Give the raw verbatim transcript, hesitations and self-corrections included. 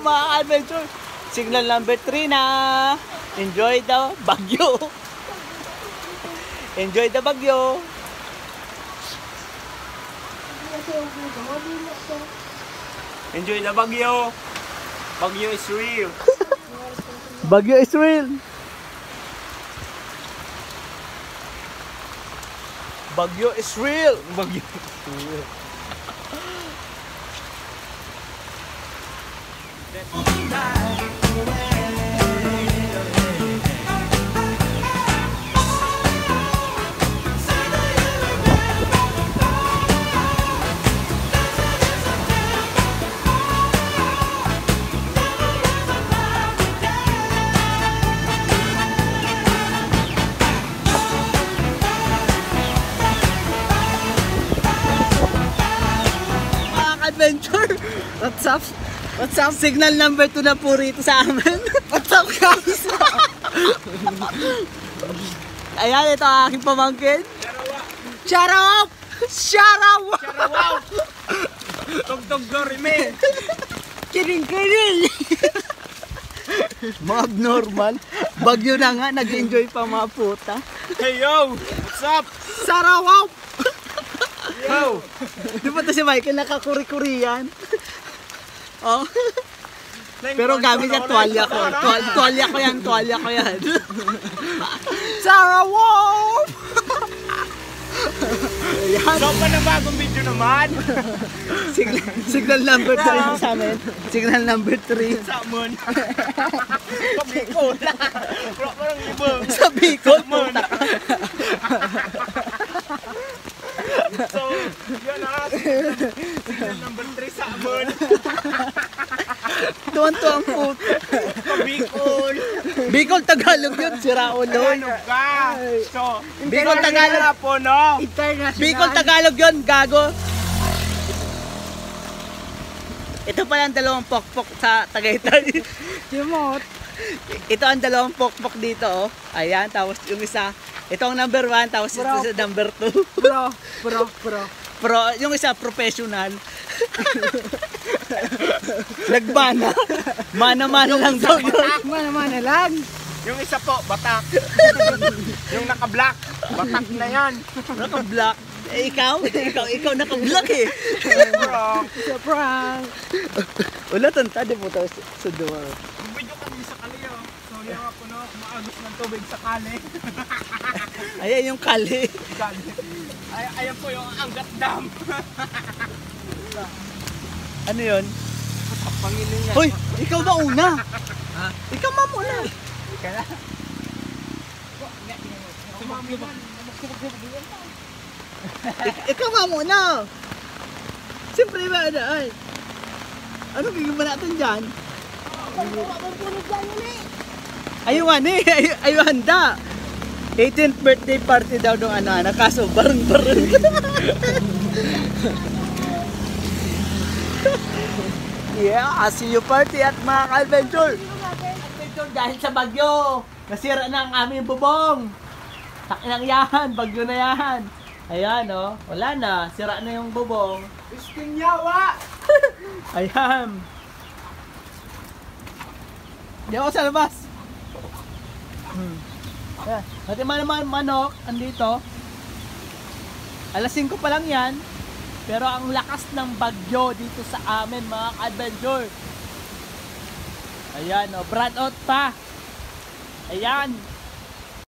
mga adventure. Signal number three na. Enjoy the bagyo. Enjoy the bagyo. Enjoy the bagyo. Bagyo is real. Bagyo is real. Bagyo is real. Bagyo is real. Adventure. What's up? What's up? Signal number two na po rito sa amin. What's up, guys? Ayan, ito ang aking pamangkin. Shout out! Shout out! Shout out! Tugtog dorime. Kiring-kiring. Mga abnormal. Bagyo na nga, nag-enjoy pa mga puta. Hey yo! What's up? Sarawak! Yo! Di ba ito si Michael nakakuri-kurian? Oh. Pero gamit niya tuwalya ko. Tuwal, tuwalya ko yan, tuwalya ko yan. Sarawak! So pa na bagong video naman. Signal, signal number three sa amin. Signal number three. Sa amin. Sa Bicol. Parang ibang. Sa Bicol. So, yun na. Signal number three sa amin. Tuwan-tuwang po. Sa Bicol. Bicol Tagalog yun, siraulo. Tagalog ka. So, Bicol Tagalog po, no? Bicol Tagalog yun, gago. Ito pala ang dalawang pokpok sa Tagaytay. Simot. Ito ang dalawang pokpok dito, oh. Ayan, tapos yung isa. Ito ang number one, tapos bro. Ito sa number two. Bro, bro, bro. Pro, yung isa professional. Nagbana. Mana-mana lang daw yun. Mana-mana lang. Yung isa po, batak. Yung naka-black, batak na yan. Naka-black. Eh, ikaw? Ikaw, ikaw naka-black eh. Prank. It's a prank. Wala tanta, di po tayo sa door. Video kami sa kali, oh. So, yung ako, no, maagos ng tubig sa kali. Ayan yung kali. Kali. Ay, ayan po yung Angat Dam. Ano yun? Pangilin yan. Hoy, ikaw ba una? Ha? Ikaw mamuna. Ikaw na. Ikaw mamuna. Siyempre ba ano ay? Ano gagawin natin dyan? Ayuan eh. Ayuan handa. eighteenth birthday party daw ng anak, kaso bareng-bareng. Yeah, I see you party at mga ka-adventure. Adventure dahil sa bagyo. Nasira na ang aming bubong. Takinang yan, bagyo na yan. Ayan oh, wala na, sira na yung bubong. Istinyawa! Ayan. Di ako sa labas. Hmm. Ayan. At yung naman manok, andito. alas singko pa lang yan. Pero ang lakas ng bagyo dito sa amin mga ka-adventure. Ayan o, oh, brad out pa. Ayan.